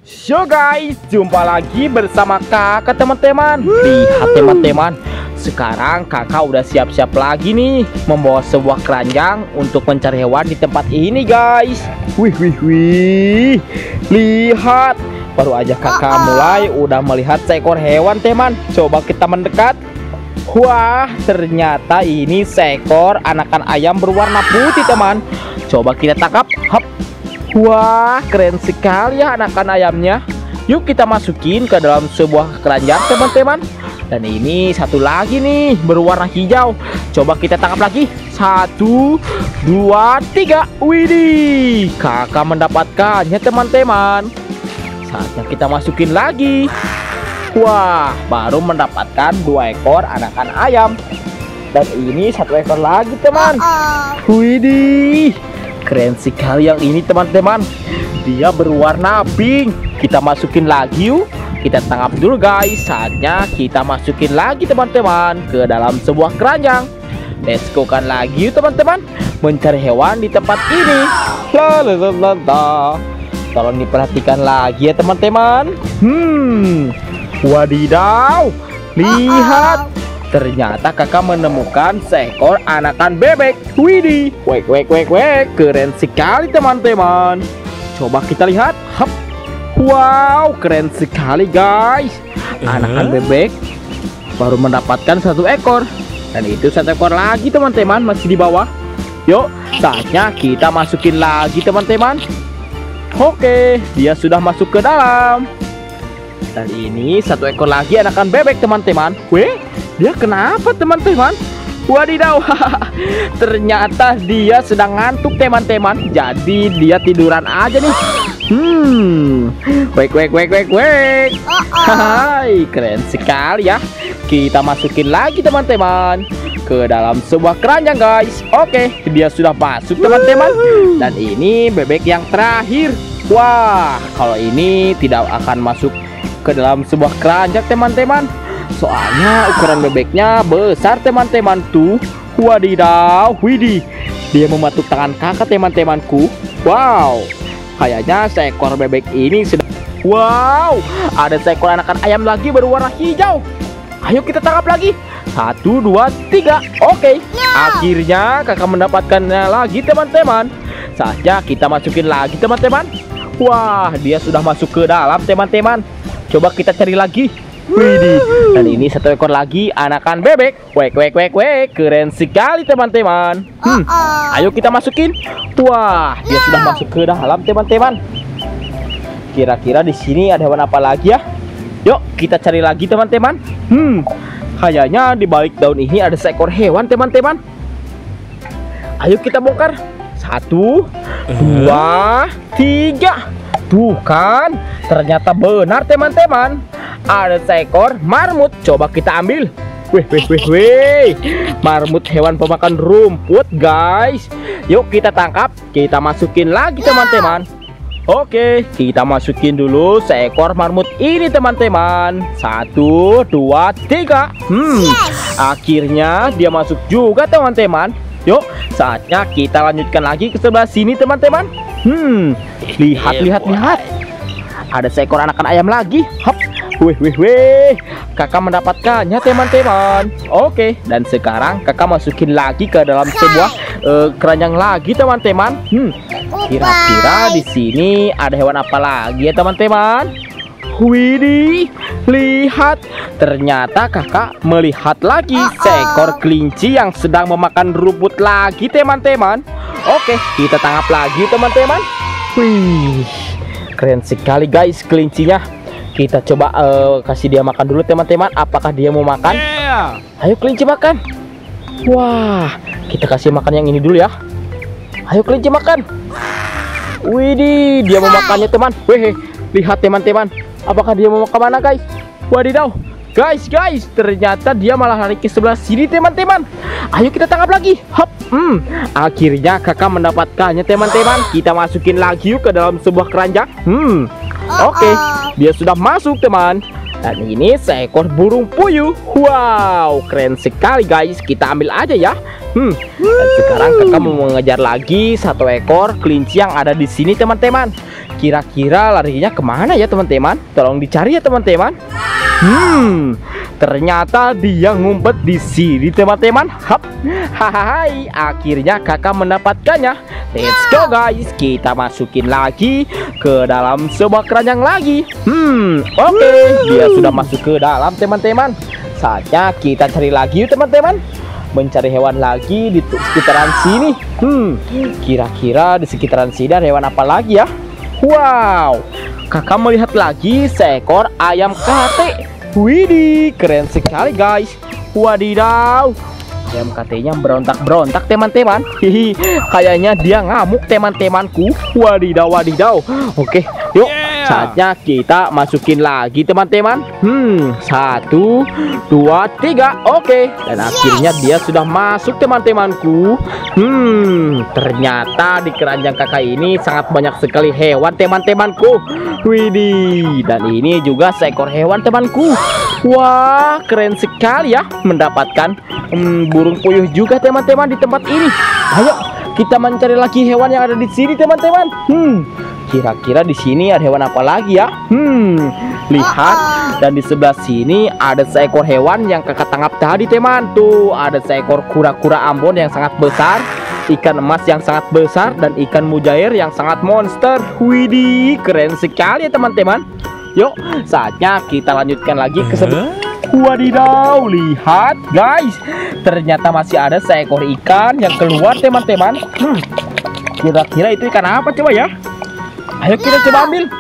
So guys, jumpa lagi bersama kakak teman-teman. Lihat teman-teman, sekarang kakak udah siap-siap lagi nih membawa sebuah keranjang untuk mencari hewan di tempat ini guys. Wih, lihat, baru aja kakak mulai udah melihat seekor hewan teman. Coba kita mendekat. Wah, ternyata ini seekor anakan ayam berwarna putih teman. Coba kita tangkap. Hop. Wah, keren sekali ya anakan ayamnya. Yuk kita masukin ke dalam sebuah keranjang teman-teman. Dan ini satu lagi nih berwarna hijau. Coba kita tangkap lagi. 1, 2, 3. Widih, kakak mendapatkannya teman-teman. Saatnya kita masukin lagi. Wah, baru mendapatkan 2 ekor anakan ayam. Dan ini 1 ekor lagi teman. Widih, keren sekali yang ini teman-teman. Dia berwarna pink. Kita masukin lagi yuk. Kita tangkap dulu guys. Saatnya kita masukin lagi teman-teman ke dalam sebuah keranjang. Let's go kan lagi yuk teman-teman, mencari hewan di tempat ini. Tolong diperhatikan lagi ya teman-teman. Wadidaw, lihat, ternyata kakak menemukan seekor anakan bebek. Widih, wek, keren sekali teman-teman. Coba kita lihat. Hop. Wow, keren sekali guys. Anakan bebek baru mendapatkan 1 ekor. Dan itu 1 ekor lagi teman-teman, masih di bawah. Yuk, saatnya kita masukin lagi teman-teman. Oke, dia sudah masuk ke dalam. Dan ini 1 ekor lagi anakan bebek teman-teman. Weh, dia kenapa teman-teman? Wadidaw, ternyata dia sedang ngantuk teman-teman. Jadi dia tiduran aja nih. Wek. Hai, keren sekali ya. Kita masukin lagi teman-teman ke dalam sebuah keranjang guys. Oke, dia sudah masuk teman-teman. Dan ini bebek yang terakhir. Wah, kalau ini tidak akan masuk ke dalam sebuah keranjang teman-teman, soalnya ukuran bebeknya besar teman-teman tuh. Wadidaw, widih, dia mematuk tangan kakak teman-temanku. Wow, kayaknya seekor bebek ini sedang. Wow, ada seekor anakan ayam lagi berwarna hijau. Ayo kita tangkap lagi. 1, 2, 3. Oke, akhirnya kakak mendapatkannya lagi teman-teman. Saatnya kita masukin lagi teman-teman. Wah, dia sudah masuk ke dalam teman-teman. Coba kita cari lagi. Widih, dan ini 1 ekor lagi anakan bebek. Wek, keren sekali teman-teman. Ayo kita masukin. Wah, dia sudah masuk ke dalam teman-teman. Kira-kira di sini ada hewan apa lagi ya? Yuk kita cari lagi teman-teman. Kayaknya di balik daun ini ada seekor hewan teman-teman. Ayo kita bongkar. 1, 2, 3. Tuh kan, ternyata benar teman-teman, ada seekor marmut. Coba kita ambil. Wih, marmut hewan pemakan rumput guys. Yuk kita tangkap, kita masukin lagi teman-teman. Oke, kita masukin dulu seekor marmut ini teman-teman. 1, 2, 3. Akhirnya dia masuk juga teman-teman. Yuk, saatnya kita lanjutkan lagi ke sebelah sini teman-teman. Lihat. Ada seekor anakan ayam lagi. Hop. Wih. Kakak mendapatkannya teman-teman. Oke, dan sekarang kakak masukin lagi ke dalam sebuah keranjang lagi teman-teman. Kira-kira di sini ada hewan apa lagi ya teman-teman? Widih, lihat, ternyata kakak melihat lagi seekor kelinci yang sedang memakan rumput lagi teman-teman. Oke, kita tangkap lagi teman-teman. Wih, keren sekali guys kelincinya. Kita coba kasih dia makan dulu teman-teman. Apakah dia mau makan? Ayo kelinci makan. Wah, kita kasih makan yang ini dulu ya. Ayo kelinci makan. Widih, dia mau makannya teman. Wih, lihat teman-teman, apakah dia mau kemana guys? Wadidaw, guys, ternyata dia malah lari ke sebelah sini teman-teman. Ayo kita tangkap lagi. Hop. Akhirnya kakak mendapatkannya teman-teman. Kita masukin lagi yuk ke dalam sebuah keranjang. Oke, dia sudah masuk teman. Dan ini seekor burung puyuh. Wow, keren sekali guys. Kita ambil aja ya. Dan sekarang kakak mau mengejar lagi 1 ekor kelinci yang ada di sini teman-teman. Kira-kira larinya kemana ya teman-teman? Tolong dicari ya teman-teman. Ternyata dia ngumpet di sini teman-teman. Hai, akhirnya kakak mendapatkannya. Let's go guys, kita masukin lagi ke dalam sebuah keranjang lagi. Oke, dia sudah masuk ke dalam teman-teman. Saatnya kita cari lagi yuk teman-teman. Mencari hewan lagi di sekitaran sini. Kira-kira di sekitaran sini ada hewan apa lagi ya? Wow, kakak melihat lagi seekor ayam kate. Widih, keren sekali guys. Wadidaw, ayam katenya berontak-berontak teman-teman. Hihi, kayaknya dia ngamuk teman-temanku. Wadidaw, wadidaw. Oke, yuk, saatnya kita masukin lagi teman-teman. 1, 2, 3. Oke, dan akhirnya dia sudah masuk teman-temanku. Ternyata di keranjang kakak ini sangat banyak sekali hewan teman-temanku. Widih, dan ini juga seekor hewan temanku. Wah, keren sekali ya mendapatkan burung puyuh juga teman-teman di tempat ini. Ayo kita mencari lagi hewan yang ada di sini teman-teman. Kira-kira di sini ada hewan apa lagi ya? Lihat, dan di sebelah sini ada seekor hewan yang kakak tangkap tadi teman. Tuh, ada seekor kura-kura Ambon yang sangat besar, ikan emas yang sangat besar, dan ikan mujair yang sangat monster. Widih, keren sekali ya teman-teman. Yuk, saatnya kita lanjutkan lagi ke wadidaw, lihat guys, ternyata masih ada seekor ikan yang keluar teman-teman. Kira-kira itu ikan apa coba ya? Ayo kita coba ambil.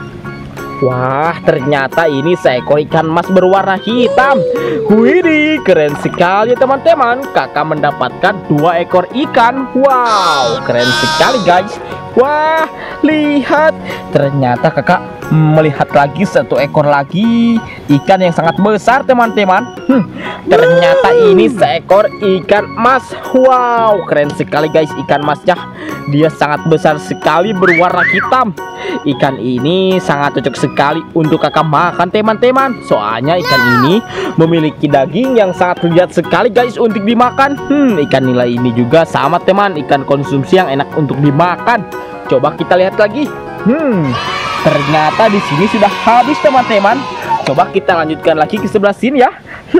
Wah, ternyata ini seekor ikan emas berwarna hitam. Widih, keren sekali teman-teman. Kakak mendapatkan 2 ekor ikan. Wow, keren sekali guys. Wah, lihat, ternyata kakak melihat lagi 1 ekor lagi ikan yang sangat besar teman-teman. Ternyata ini seekor ikan emas. Wow, keren sekali guys ikan emasnya. Dia sangat besar sekali berwarna hitam. Ikan ini sangat cocok sekali untuk kakak makan teman-teman. Soalnya ikan ini memiliki daging yang sangat lezat sekali guys untuk dimakan. Ikan nila ini juga sama teman, ikan konsumsi yang enak untuk dimakan. Coba kita lihat lagi. Ternyata di sini sudah habis teman-teman. Coba kita lanjutkan lagi ke sebelah sini ya.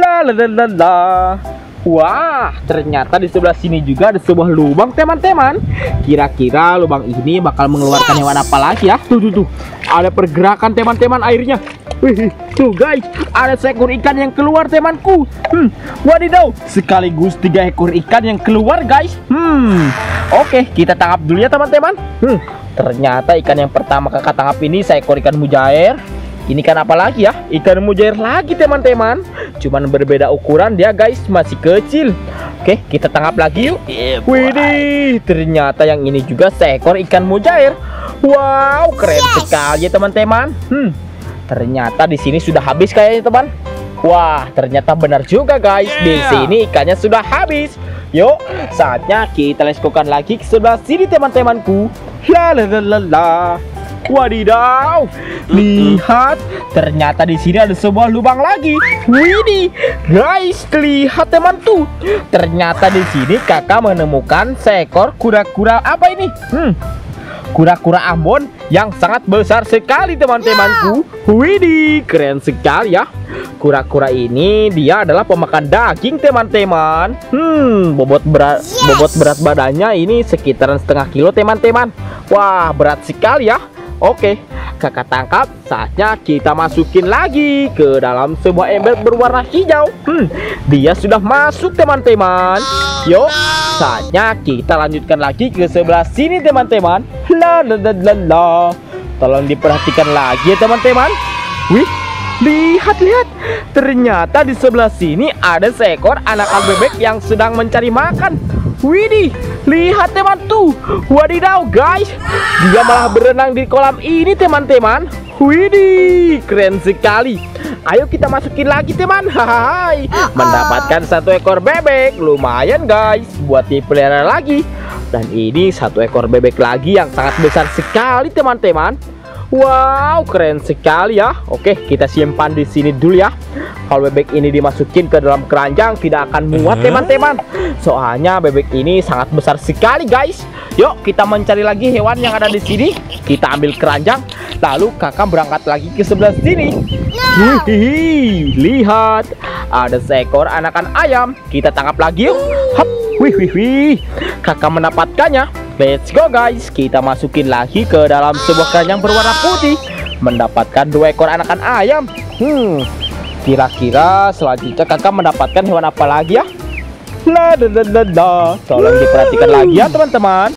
Wah, ternyata di sebelah sini juga ada sebuah lubang teman-teman. Kira-kira lubang ini bakal mengeluarkan hewan apa lagi ya? Tuh, ada pergerakan teman-teman airnya. Wih, tuh guys, ada seekor ikan yang keluar temanku. Wadidaw, sekaligus 3 ekor ikan yang keluar guys. Oke, kita tangkap dulu ya teman-teman. Ternyata ikan yang pertama kakak tangkap ini seekor ikan mujair. Ini kan apa lagi ya? Ikan mujair lagi teman-teman. Cuman berbeda ukuran dia guys, masih kecil. Oke, kita tangkap lagi yuk. Widih, ternyata yang ini juga seekor ikan mujair. Wow, keren sekali ya teman-teman. Ternyata di sini sudah habis kayaknya teman. Wah, ternyata benar juga guys. Di sini ikannya sudah habis. Yuk, saatnya kita leskokan lagi ke sebelah sini teman-temanku. Wadidaw, lihat, ternyata di sini ada sebuah lubang lagi. Widih, guys, lihat teman tuh. Ternyata di sini kakak menemukan seekor kura-kura apa ini? Kura-kura Ambon yang sangat besar sekali teman-temanku. Widih, keren sekali ya. Kura-kura ini dia adalah pemakan daging teman-teman. Bobot berat badannya ini sekitaran setengah kilo teman-teman. Wah, berat sekali ya. Oke, kakak tangkap. Saatnya kita masukin lagi ke dalam sebuah ember berwarna hijau. Dia sudah masuk teman-teman. Yuk, saatnya kita lanjutkan lagi ke sebelah sini teman-teman. Tolong diperhatikan lagi ya teman-teman. Wih, lihat, ternyata di sebelah sini ada seekor anakan bebek yang sedang mencari makan. Widih, lihat teman tuh. Wadidaw guys, dia malah berenang di kolam ini teman-teman. Widih, keren sekali. Ayo kita masukin lagi teman. Hai, mendapatkan 1 ekor bebek. Lumayan guys, buat dipelihara lagi. Dan ini 1 ekor bebek lagi yang sangat besar sekali teman-teman. Wow, keren sekali ya. Oke, kita simpan di sini dulu ya. Kalau bebek ini dimasukin ke dalam keranjang tidak akan muat teman-teman. Soalnya bebek ini sangat besar sekali guys. Yuk kita mencari lagi hewan yang ada di sini. Kita ambil keranjang, lalu kakak berangkat lagi ke sebelah sini. Wih, lihat, ada seekor anakan ayam. Kita tangkap lagi yuk. Hap, wih. Kakak mendapatkannya. Let's go guys. Kita masukin lagi ke dalam sebuah keranjang berwarna putih. Mendapatkan 2 ekor anakan ayam. Kira-kira selanjutnya kakak mendapatkan hewan apa lagi ya? Tolong diperhatikan lagi ya teman-teman.